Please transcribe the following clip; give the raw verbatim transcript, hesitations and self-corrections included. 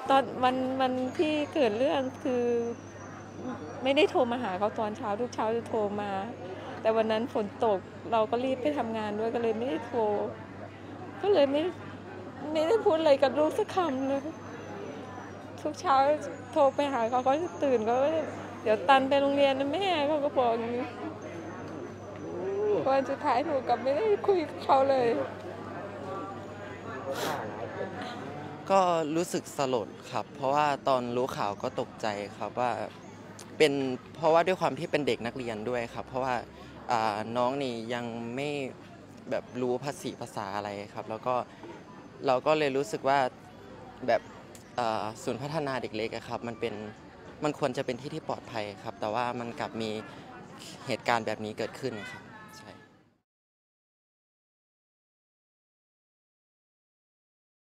ตอนวันวันที่เกิดเรื่องคือไม่ได้โทรมาหาเขาตอนเช้าทุกเช้าจะโทรมาแต่วันนั้นฝนตกเราก็รีบไปทำงานด้วยก็เลยไม่ได้โทรก็เลยไม่ไม่ได้พูดอะไรกับลูกสักคำเลยทุกเช้าโทรไปหาเขาเขาจะตื่นก็เดี๋ยวตันไปโรงเรียนนะแม่เขาก็บอกอย่างนี้วันสุดท้ายหนูกับไม่ได้คุยกับเขาเลยก็รู้สึกสลดครับเพราะว่าตอนรู้ข่าวก็ตกใจครับว่าเป็นเพราะว่าด้วยความที่เป็นเด็กนักเรียนด้วยครับเพราะว่าน้องนี่ยังไม่แบบรู้ภาษีภาษาอะไรครับแล้วก็เราก็เลยรู้สึกว่าแบบศูนย์พัฒนาเด็กเล็กครับมันเป็นมันควรจะเป็นที่ที่ปลอดภัยครับแต่ว่ามันกลับมีเหตุการณ์แบบนี้เกิดขึ้นครับ